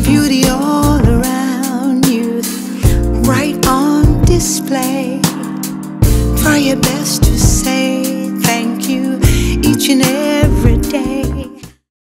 beauty all around you, right on display. Try your best to say thank you each and every day.